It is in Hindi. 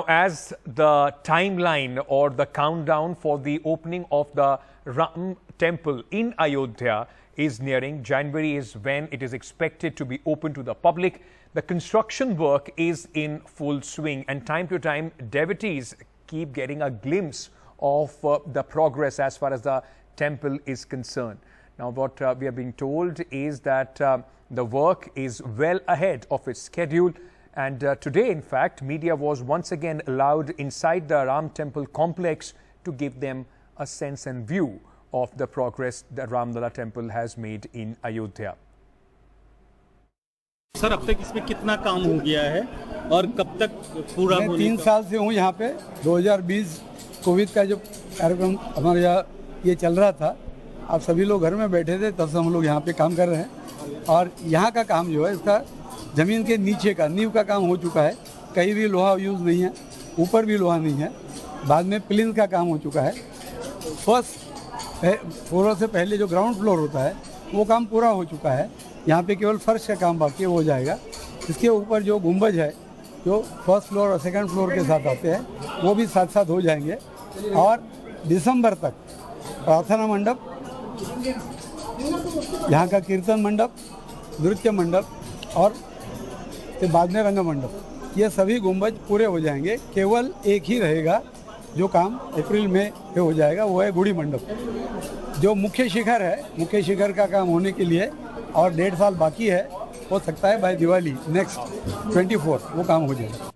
As the timeline or the countdown for the opening of the Ram temple in Ayodhya is nearing, January is when it is expected to be open to the public. The construction work is in full swing, and time to time devotees keep getting a glimpse of the progress as far as the temple is concerned. Now what we are being told is that the work is well ahead of its schedule. And today, in fact, media was once again allowed inside the Ram Temple complex to give them a sense and view of the progress that Ramlala Temple has made in Ayodhya. Sir, अब तक इसमें कितना काम हो गया है और कब तक पूरा होने? 3 साल से हूँ यहाँ पे। 2020 कोविड का जो कार्यक्रम हमारे यहाँ ये चल रहा था, आप सभी लोग घर में बैठे थे, तब से हम लोग यहाँ पे काम कर रहे हैं। और यहाँ का काम जो है, इसका ज़मीन के नीचे का नींव का काम हो चुका है। कहीं भी लोहा यूज़ नहीं है, ऊपर भी लोहा नहीं है। बाद में प्लिंथ का काम हो चुका है। फर्स्ट फ्लोर से पहले जो ग्राउंड फ्लोर होता है वो काम पूरा हो चुका है। यहाँ पे केवल फर्श का काम बाकी हो जाएगा। इसके ऊपर जो गुंबज है, जो फर्स्ट फ्लोर और सेकंड फ्लोर के साथ आते हैं, वो भी साथ साथ हो जाएंगे। और दिसंबर तक प्रार्थना मंडप, यहाँ का कीर्तन मंडप, नृत्य मंडप और के बाद में रंग मंडप, ये सभी गुंबज पूरे हो जाएंगे। केवल एक ही रहेगा जो काम अप्रैल में हो जाएगा, वो है गुड़ी मंडप। जो मुख्य शिखर है, मुख्य शिखर का काम होने के लिए और 1.5 साल बाकी है। हो सकता है बाय दिवाली नेक्स्ट 24 वो काम हो जाएगा।